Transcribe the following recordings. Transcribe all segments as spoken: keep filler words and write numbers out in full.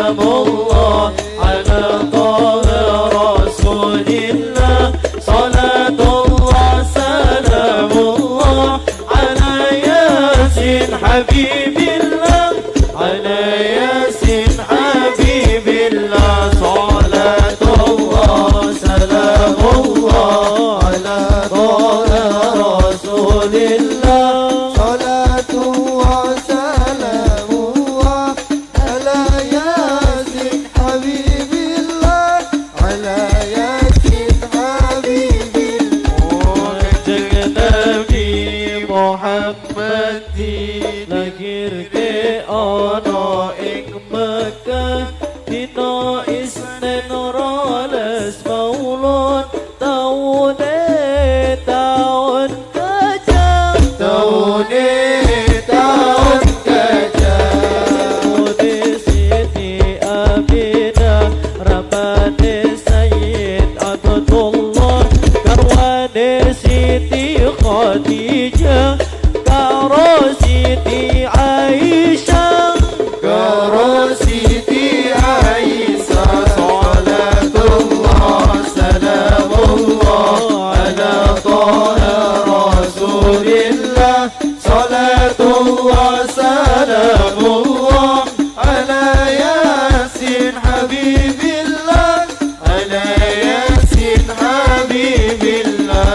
سلام الله على طه رسول الله صلاة الله سلام الله على ياسين حبيب الله على ياسين حبيب الله صلاة الله سلام الله على طه رسول الله صلاة الله سلام الله على ياسين حبيب الله على ياسين حبيب الله نبي محمد lahir ke ana ing Mekah dina Isnin rolas maulud taune taun gajah taune taun gajah mudi Siti Aminah rabane Sayyid Abdullah karwane Siti Khadijah karo Siti Aisyah karo Siti Aisyah salatullah salamullah ala taha rasulillah salatullah salamullah ala yasin habibillah ala yasin habibillah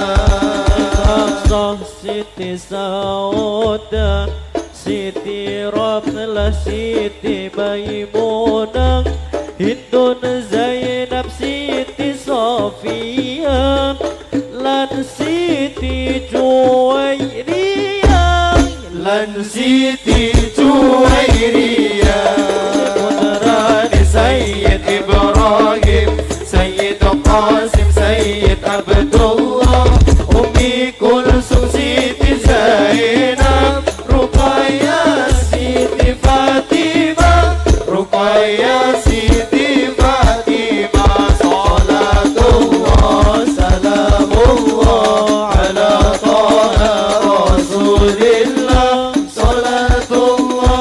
Siti Sauda Siti Ramlah Siti Maimunah Hindun Zainab Siti Sofia lan Siti Juwairiyah lan Siti Juwairiyah putrane Sayyid Ibrahim Sayyid Qasim Sayyid Abdullah Ummi Kulsum Siti Zainab Ruqayyah Siti Fatimah Ruqayyah Siti Fatimah salatullah salamullah ala taha rasulillah salatullah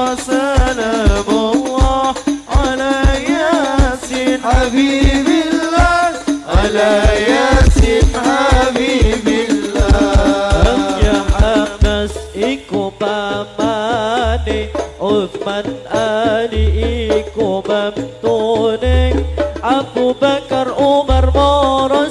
salamullah ala yasin habibillah ala yasin habibillah ya Hamas iku pamane Uthman Ali iku bamtune Abu Bakar Umar mara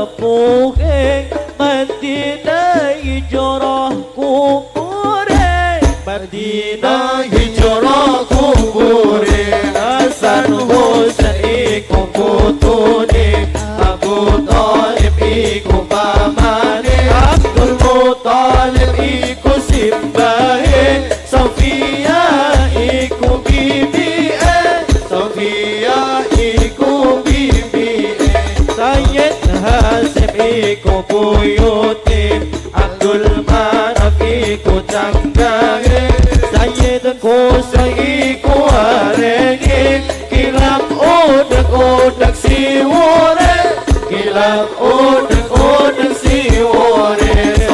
sepuhe Madinah hijrah kubure Madinah hijrah kubure Hasan Husain iku putune Abu Talib iku pamane Abdul Muttalib iku simbahe Sofia iku bibie Sofia iku bibie Sayyid Hasim iku buyute Abdul Manaf iku canggahe Sayyid Qusay iku arenge Kilang udak-udak siwore Kilang udak-udak siwore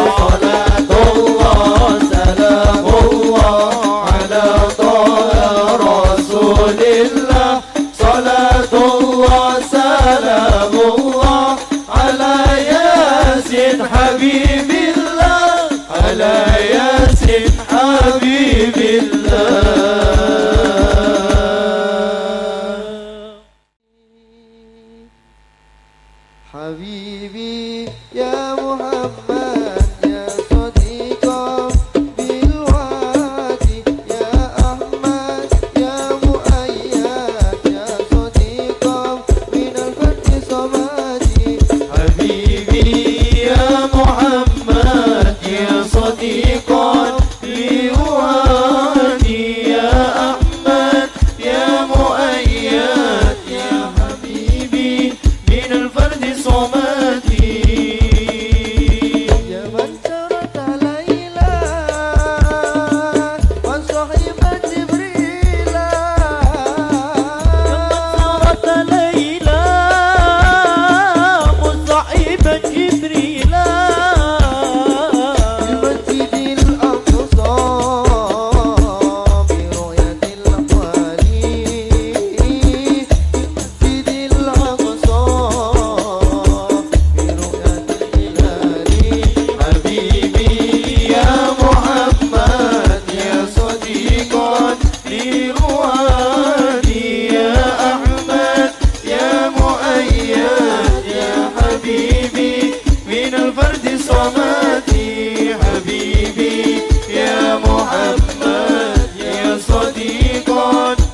Salatullah salamullah ala taha rasulillah Salatullah salamullah ala yasin habibillah ala yasin habibillah Habibi ya Muhammad ya Sadiqa bilwadi ya Ahmad ya Muayyad لروادي يا أحمد يا مؤيد يا حبيبي من الفرد صمدي حبيبي يا محمد يا صديقا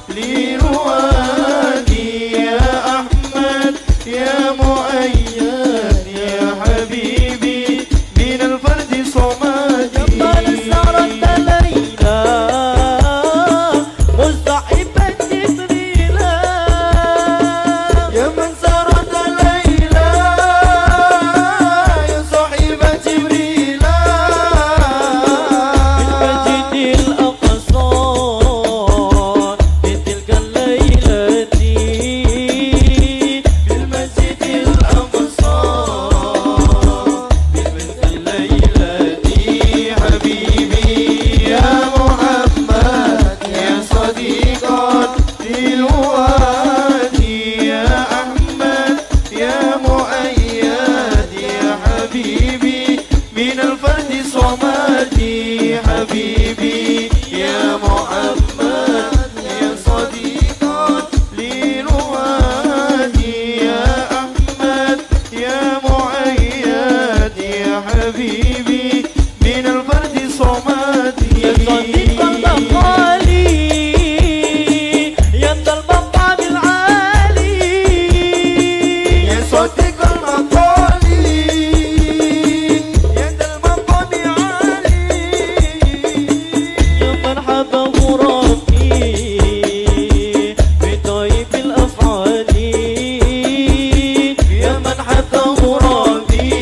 لروادي يا أحمد يا مؤيد يا حبيبي من الفرد صمدي يا من سرت ليلى يا صاحب جبريل بالمسجد الأقصى في تلك الليلة بالمسجد الأقصى في تلك الليلة حبيبي يا محمد يا صديقا للوادي يا أحمد يا مؤيد يا حبيبي من الفرد صمدي حبيبي يا محمد يا صديقا للوادي يا أحمد يا مؤيد يا حبيبي من الفرد صمدي يا صديق البقالي يا ذا المقام العالي يا صديق المقالي يا ذا المقام العالي يا مرحبا غرابي بطيب الأفعال يا من حتى غرابي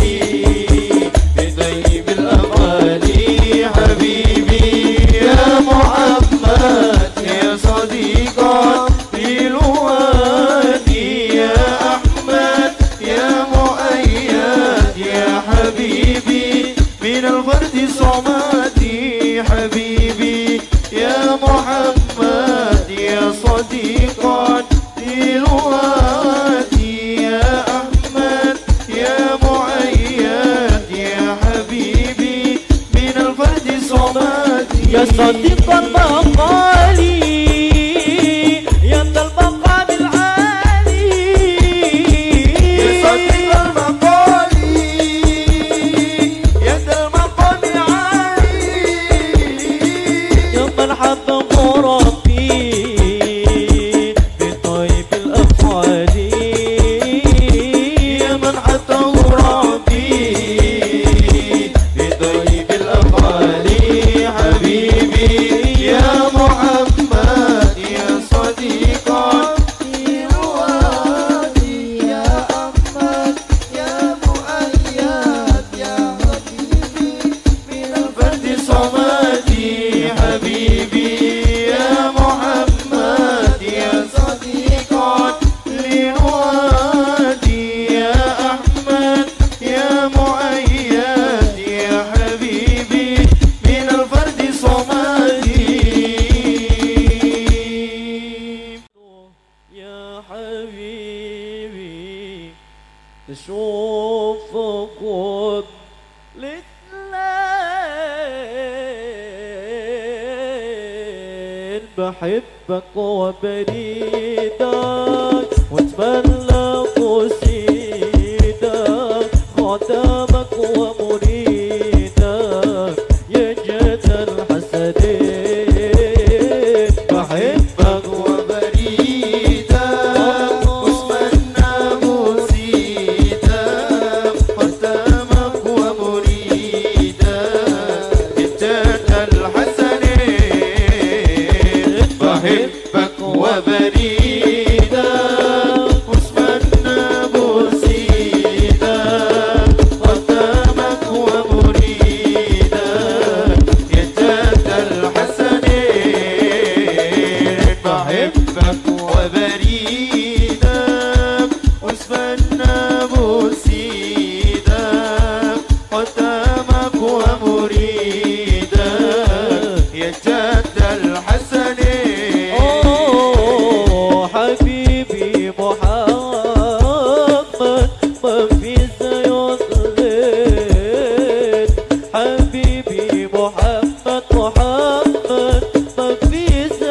بطيب الأمال حبيبي يا محمد يا صديقا للوادي يا أحمد يا مؤيد يا حبيبي من الفرد صمدي حبيبي يا محمد يا صديقا للوادي يا أحمد يا مؤيد يا حبيبي من الفرد صمدي يا صديق المقالي يا ذا المقام العالي يا صديق المقالي يا ذا المقام العالي يا مرحبا غرابي بطيب الأفعال يا من حتى غرابي بطيب الأفعال حبيبي يا محمد يا صديقا للوادي يا أحمد يا مؤيد يا حبيبي من الفرد صمدي حبيبي يا محمد يا صديقا للوادي يا أحمد يا مؤيد يا حبيبي من الفرد صمدي يا حبيبي تشوفك والاثنين بحبك وبريدك واتمنى قصيدك خدامك ومريدك يا جد الحسنين بحبك وبريدا واسمنا مريدا خدامك ومريدا جدك الحسنين بحبك وبريدا واسمنا مريدا خدامك ومريدا جدك الحسنين بحبك وبريدا واسمنا مريدا خدامك ومريدا يا جد الحسنين أوه حبيبي محمد ما في زي حبيبي محمد محمد ما في زي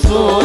رسول